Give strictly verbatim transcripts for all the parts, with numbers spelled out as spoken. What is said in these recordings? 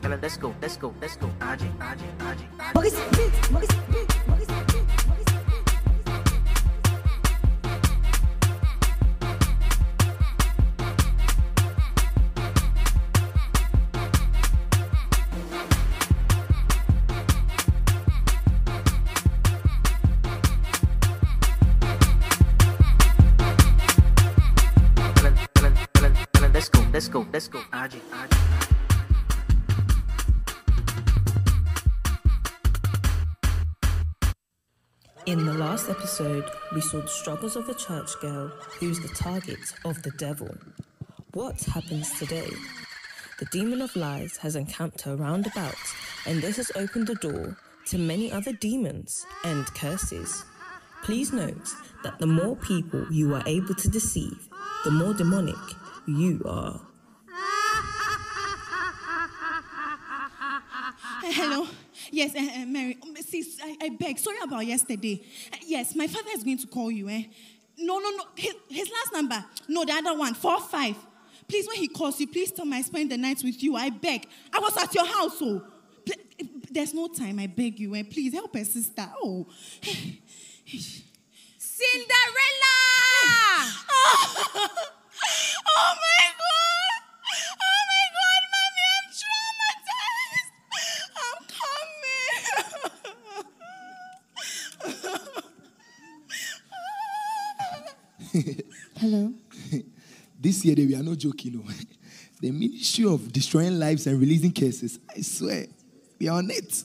Let's go, let's go, let's go. Aji, Aji, Aji, Let's go, let's go, let's go. Aji, Aji. In the last episode, we saw the struggles of a church girl who's the target of the devil. What happens today? The demon of lies has encamped her round about, and this has opened the door to many other demons and curses. Please note that the more people you are able to deceive, the more demonic you are. Uh, hello. Yes, uh, uh, Mary. Um, sis, I, I beg. Sorry about yesterday. Uh, yes, my father is going to call you. Eh? No, no, no. His, his last number. No, the other one. Four five. Please, when he calls you, please tell me I spend the night with you. I beg. I was at your house, so Pl- there's no time. I beg you. Eh? Please help her sister. Oh, Cinderella! oh. Oh my God! Oh my God, Mommy, I'm traumatized. I'm coming. Hello. This year, we are not joking. No. The Ministry of Destroying Lives and Releasing Cases, I swear, we are on it.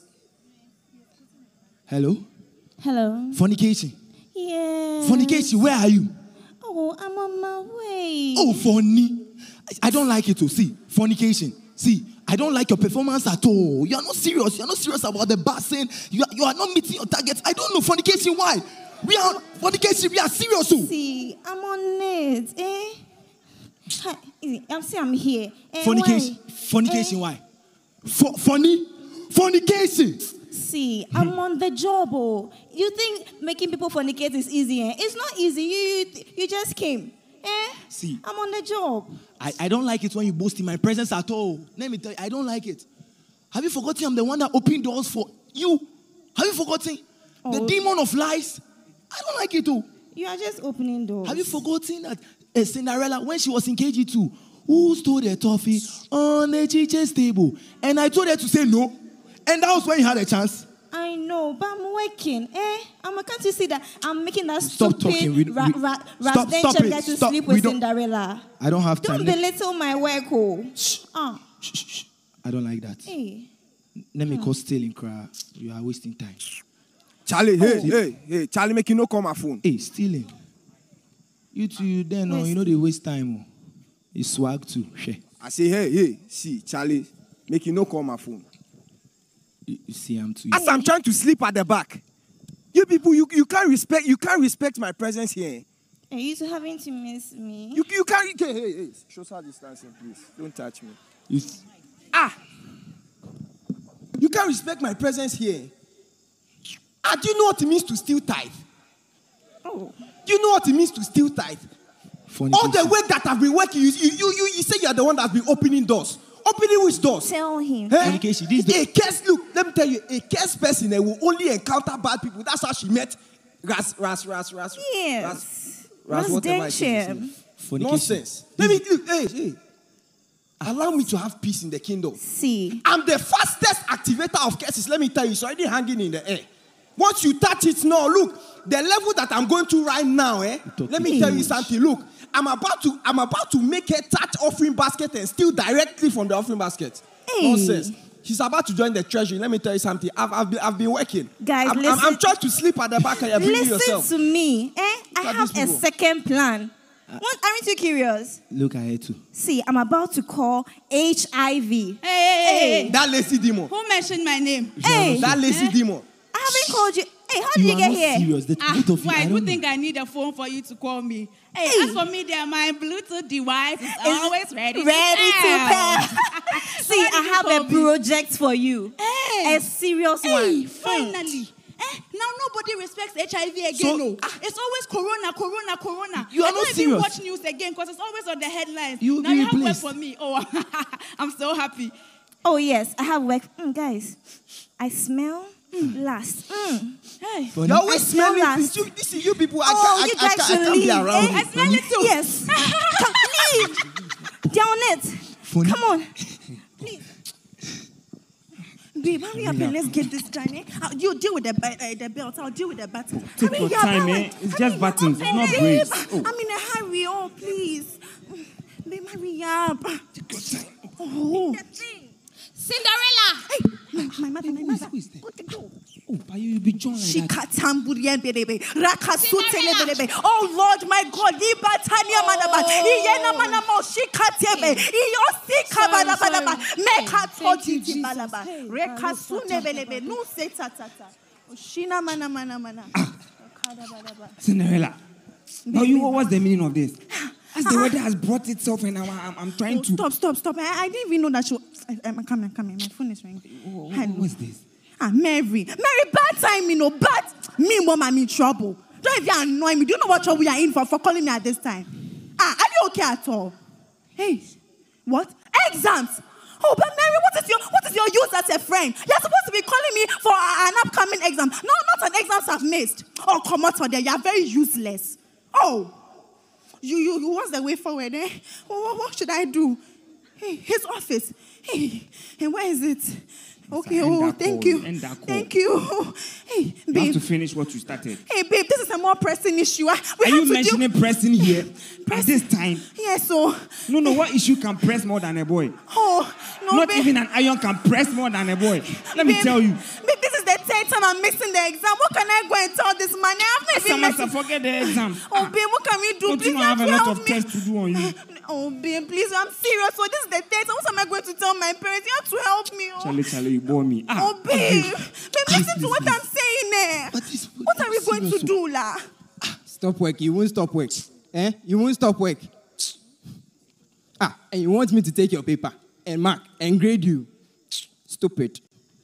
Hello? Hello. Fornication. Yes. Fornication, where are you? Oh, I'm on my way. Oh, funny. I, I don't like it to see. Fornication. See, I don't like your performance at all. You are not serious. You are not serious about the bassin. You are, you are not meeting your targets. I don't know. Fornication, why? We are fornication. We are serious. Oh. See, I'm on it. Eh? Hi, I'm saying I'm here. Eh, Fornication. why? Fornication, Eh? why? For, funny? Fornication. See, I'm on the job. Oh, you think making people fornicate is easy? Eh? It's not easy. You, you you just came. Eh? See, I'm on the job. I, I don't like it when you boast in my presence at all. Let me tell you, I don't like it. Have you forgotten I'm the one that opened doors for you? Have you forgotten? Oh. The demon of lies. I don't like it too. You are just opening doors. Have you forgotten that uh, Cinderella, when she was in K G two, who stole the toffee on the teacher's table? And I told her to say no. And that was when you had a chance. I know, but I'm working. Eh? I'm, can't you see that I'm making that Stop stupid talking. We- ra- we- ra- stop- residential stop it. guy to Stop. sleep We with don't- Cinderella? I don't have time. Don't Let- belittle my work, oh. Shh. Ah. Shh, shh, shh. I don't like that. Hey. Let me call stealing, cry. You are wasting time. Charlie, hey, Oh. hey, hey, Charlie, make you no call my phone. Hey, stealing. You two, you then, oh, you know they waste time. Oh. It's swag too. Share. I say, hey, hey, see, Charlie, make you no call my phone. You, you see, I'm too. As I'm trying to sleep at the back. You people, you, you can't respect, you can't respect my presence here. Are you two having to miss me? You, you can't, hey, hey, hey, social distancing, please. Don't touch me. You, Ah! You can't respect my presence here. Ah, do you know what it means to steal tithe? Oh. Do you know what it means to steal tithe? All the work that I've been working, you, you, you, you, you say you're the one that's been opening doors. Opening which doors? Tell him. Hey? Fornication, this A cursed, look, let me tell you, a cursed person eh, will only encounter bad people. That's how she met Ras, Ras, Ras, Ras. Yes. Ras, Ras, whatever it is. Residential. Fornication. Nonsense. Let me, look, hey, hey. Allow me to have peace in the kingdom. See. I'm the fastest activator of curses. Let me tell you, it's already hanging in the air. Once you touch it now, look, the level that I'm going to right now, eh? Let me tell you something. Look, I'm about to, I'm about to make her touch offering basket and steal directly from the offering basket. Hey. Nonsense. She's about to join the treasury. Let me tell you something. I've, I've, been, I've been working. Guys, I'm, I'm, listen. I'm trying to sleep at the back and you're bringing Listen yourself. to me. Eh? I Look at have these a people. second plan. What, aren't you curious? Look ahead too. See, I'm about to call H I V. Hey, hey, hey, hey. That lazy demon. Who mentioned my name? Hey, That lazy Eh? demon. I haven't called you. Hey, how did You you, are get not here? serious. The Ah, both of you. why? I Do don't you know. think I need a phone for you to call me? Hey, Hey. as for me, there, my Bluetooth device is It's always ready. Ready to pair. pair. See, Why did I you have call a me? project for you. Hey. A serious Hey, one. finally. Eh, now nobody respects H I V again. So- no. It's always corona, corona, corona. You are I not don't even serious. watch news again because it's always on the headlines. You will now be you have work replaced. for me. Oh, I'm so happy. Oh, yes, I have work. Mm, guys, I smell mm, last. Mm. Hey. You always I smell smell last. it. You, this is you people. I Oh, can't, you I, I, guys can't, should I can't leave. be around Eh, you. I smell it too. Yes. Come, leave. Down it. Funny. Come on. Babe, hurry up and let's get this done. Eh? Uh, you deal with the, uh, the belt. I'll deal with the buttons. Take Hurry your up, time, hurry. eh? It's just Hurry buttons, up, it's not babe. braids. Oh. I'm in a hurry. Oh, please. Babe, hurry up. Oh. Cinderella. Hey, my, my mother, my mother. Who is there? Go to go. Oh, but you be drawn like She that. katamburien berebe, rakasutele berebe. Oh Lord, my God, ibatania manaba, iyena manamo, she katebe, iyosi kabadabadaba, mekatoti balaba, rekasune belebe, no se tatata. Shina mana mana mana. Cinderella. Now you know what's the meaning of this? As the weather has brought itself and I'm, I'm, I'm trying Oh, to... stop, stop, stop. I, I didn't even know that you... I, I'm coming, coming. My phone is ringing. Wha- Hello. What's this? Ah, Mary. Mary, bad time, you know. Bad. Me, mom, I'm in trouble. Don't even annoy me. Do you know what trouble you're in for, for calling me at this time? Ah, are you okay at all? Hey, what? Exams. Oh, but Mary, what is your what is your use as a friend? You're supposed to be calling me for a, an upcoming exam. No, not an exam I've missed. Oh, come out for there. You're very useless. Oh. You, you, you, what's the way forward, eh? What, what should I do? Hey, his office. Hey, and where is it? Okay, End oh, that thank call, you. end that call. Thank you. Hey, You have babe. to finish what you started. Hey, babe, this is a more pressing issue. ah. We Are have you to mentioning deal... pressing here? Press- At this time? Yes, so... No, no, what issue can press more than a boy? Oh, no, Not babe. even an iron can press more than a boy. Let me Babe, tell you. Babe, this is the third time I'm missing the exam. What can I go and tell this man? I have not even Master, missing... forget the exam. Oh, babe, what can we do? Don't Please, you you have have a to lot help of me. tests to do on you? Oh, babe, please, I'm serious. So this is the third time. What am I going to tell my parents? You have to help me. Oh, Charlie, Charlie, you bore me. Ah, oh babe. Babe, listen to what I'm saying eh. But this- What are we going to serious. do, la? Stop work. You won't stop work. Eh? You won't stop work. Ah, and you want me to take your paper and mark and grade you. Stupid.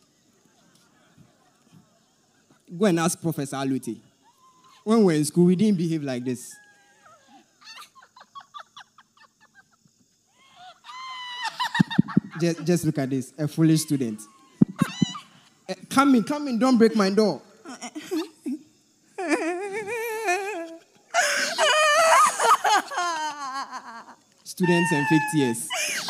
Go and ask Professor Alute. When we were in school, we didn't behave like this. Just, just look at this. A foolish student. Eh, come in, come in. Don't break my door. Students and fake tears.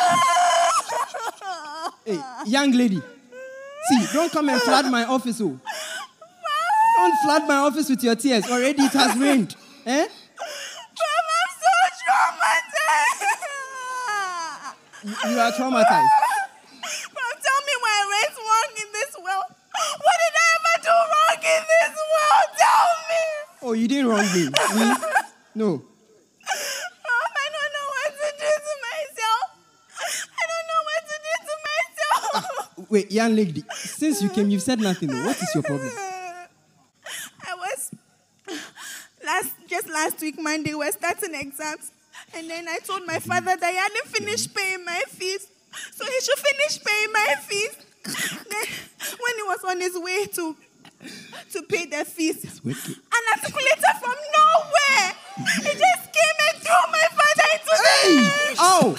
Hey, young lady. See, don't come and flood my office. Oh. Don't flood my office with your tears. Already it has rained. Eh? I'm so traumatized. You are traumatized. Mom, tell me what I went wrong in this world. What did I ever do wrong in this world? Tell me. Oh, you didn't wrong me. Me? No. Mom, I don't know what to do to myself. I don't know what to do to myself. Wait, young lady. Since you came, you've said nothing. Though. What is your problem? I was last just last week Monday we're starting exams, and then I told my father that he hadn't finished paying my fees, so he should finish paying my fees. Then when he was on his way to to pay the fees, an articulator from nowhere, he just came and threw my father into the Oh!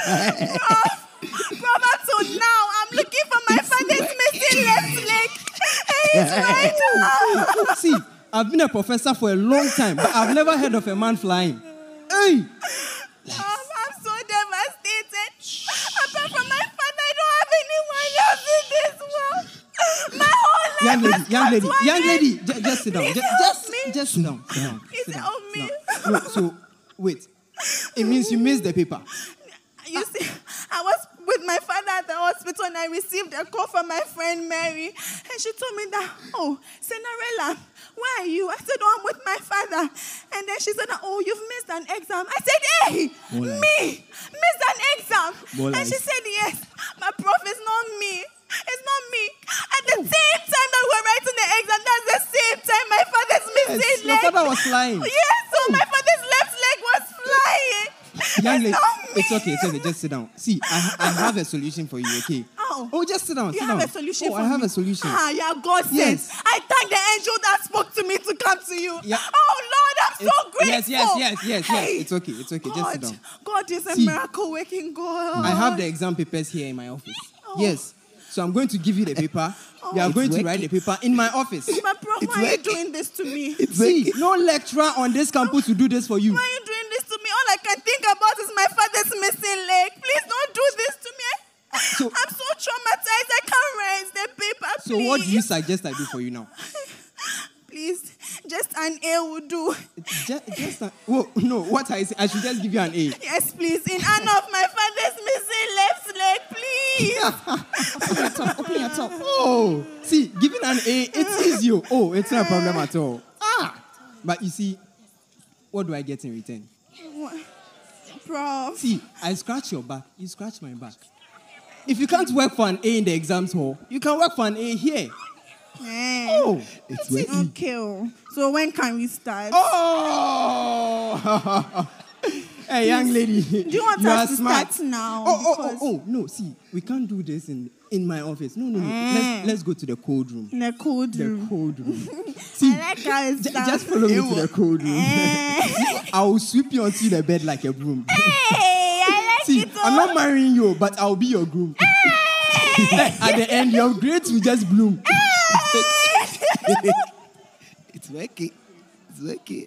Brother, till now I'm looking for my father's missing left leg. And he's right now. See, I've been a professor for a long time, but I've never heard of a man flying. Hey! Um, I'm so devastated. Apart from my father, I don't have anyone else in this world. My whole Young life lady, has young come lady, to an young end. lady, ju- just sit down. Please Ju- help Just, me. just sit down. Sit down. Please sit down, help sit me. down. No, so, wait. It means you missed the paper. You see, I was with my father at the hospital and I received a call from my friend Mary. And she told me that, oh, Cinderella, where are you? I said, oh, I'm with my father. And then she said, oh, you've missed an exam. I said, hey, More lies. me, missed an exam. More And lies. she said, yes, my prof is not me. It's not me. At the same time that we were writing the exam, that's the same time my father's missing Yes, your leg. father was flying. Yes, so my father's left leg was flying. Young It's lady, not me. it's okay, it's okay. Just sit down. See, I, I have a solution for you, okay? Oh. Oh, just sit down, You sit have down. a solution oh, for I have me? a solution. Ah, yeah, God sent. Yes. I thank the angel that spoke to me to come to you. Yeah. Oh, Lord, I'm so It's- grateful. Yes, yes, yes, yes, Hey. yes. It's okay, it's okay. God, Just sit down. God is a See, miracle working God. I have the exam papers here in my office. Yes. So I'm going to give you the paper. You are going to write the paper in my office. But bro, why are you doing this to me? See, no lecturer on this campus will do this for you. Why are you doing this to me? All I can think about is my father's missing leg. Please don't do this to me. So, I'm so traumatized. I can't write the paper, please. So what do you suggest I do for you now? Please, just an A will do. Just, just a, oh, no, what I say, I should just give you an A. Yes, please. In honor of my father's missing left leg, please. Open your top. Open your top. Oh, see, giving an A, it's easy. Oh, it's not a problem at all. Ah, but you see, what do I get in return? Prof. See, I scratch your back, you scratch my back. If you can't work for an A in the exams hall, you can work for an A here. Eh. Oh, it's working. Okay. So when can we start? Oh! Hey, young lady. Do you want you us to smart. start now? Oh, oh, oh, Because- oh, no, see, we can't do this in, in my office. No, no, no. Mm. Let's, let's go to the code room. In the cold The room. code room. See, I like how it's j- done. just follow me to the code room. Eh. I will sweep you onto the bed like a broom. Hey, I like See, it all. I'm not marrying you, but I'll be your groom. At the end, your grades will just bloom. It's working. It's working.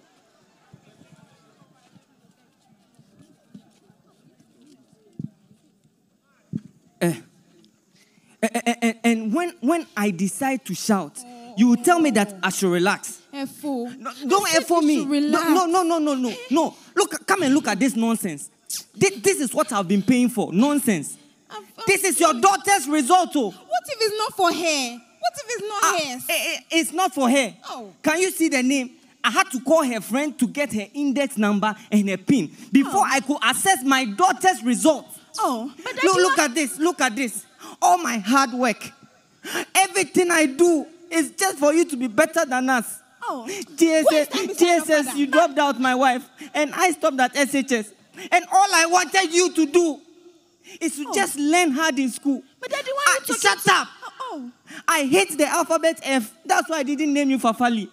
And, and when, when I decide to shout, you will tell me that I should relax. F-O. No, don't F for me. Relax. No, no, no, no, no, no. Look, come and look at this nonsense. This, this is what I've been paying for. Nonsense. I'm- I'm This is your daughter's result. Oh. What if it's not for her? What if it's not Ah, hers? eh, eh, it's not for her. Oh. Can you see the name? I had to call her friend to get her index number and her PIN before I could access my daughter's results. Oh, but Look, look at this. Look at this. All my hard work. Everything I do is just for you to be better than us. Oh. T S Who is S, that beside T your S S, father? you dropped out my wife, and I stopped at S H S. And all I wanted you to do is to just learn hard in school. But Daddy, why are you Ah, talking shut to- up. Oh. I hate the alphabet F. That's why I didn't name you Fafali.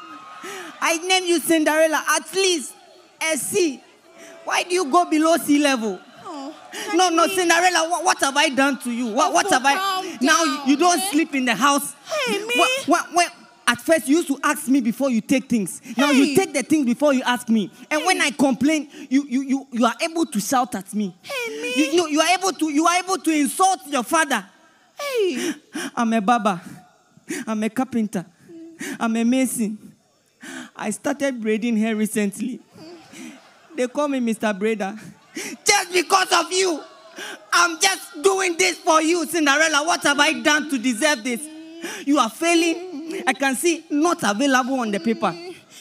I named you Cinderella. At least S C. Why do you go below sea level? Oh. No, no, Daddy. Cinderella, what, what have I done to you? What, what have I... calm Now you, you don't down, eh? sleep in the house. Hey, me. Wh- wh- when- at first, you used to ask me before you take things. Now you Hey. take the things before you ask me. And when I complain, you, you, you, you are able to shout at me. Hey, me. You, you, you are able to you are able to insult your father. Hey. I'm a barber. I'm a carpenter. I'm a mason. I started braiding hair recently. They call me Mister Braider. Just because of you. I'm just doing this for you, Cinderella. What have I done to deserve this? You are failing. I can see not available on the paper.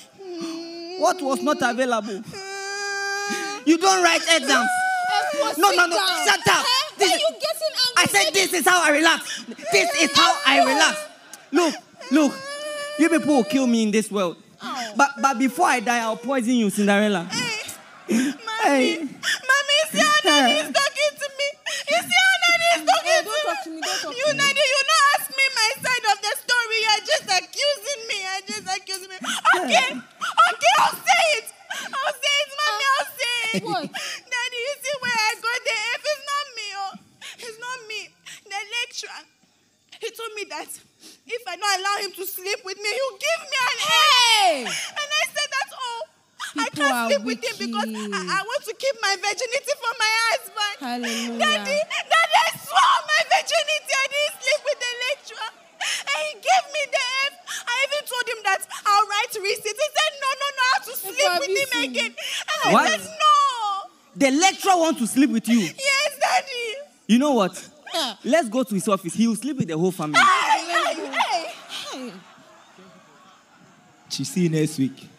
What was not available? You don't write exams. F-O, No, sit no, no. down. Shut up. Eh? This Why is- you getting angry? I said this is how I relax. This is how I relax. Look, look. You people will kill me in this world. But but before I die, I'll poison you, Cinderella. Mommy. Hey. Mommy, you see how Daddy is talking to me? You see how Daddy is talking Hey, to don't talk to me, don't talk You, to me. Daddy, you not ask me my side of the story. You're just accusing me. You're just accusing me. Okay. Okay, I'll say it. I'll say it, Mommy. I'll say it. What? Daddy, you see where I got the F? It's not me. Oh. It's not me. The lecturer. He told me that if I don't allow him to sleep with me, he'll give me an Hey! A. And I said, that's all. I People are can't sleep with him because wicked. I, I want to keep my virginity for my husband. Hallelujah. Daddy, Daddy, I swore my virginity. I didn't sleep with the lecturer. And he gave me the F. I even told him that I'll write receipts. He said, no, no, no, I have to sleep have with you him seen? again. And I What? said, no. The lecturer wants to sleep with you. Yes, Daddy. You know what? Yeah. Let's go to his office. He will sleep with the whole family. Hey, hey, hey. She see you next week.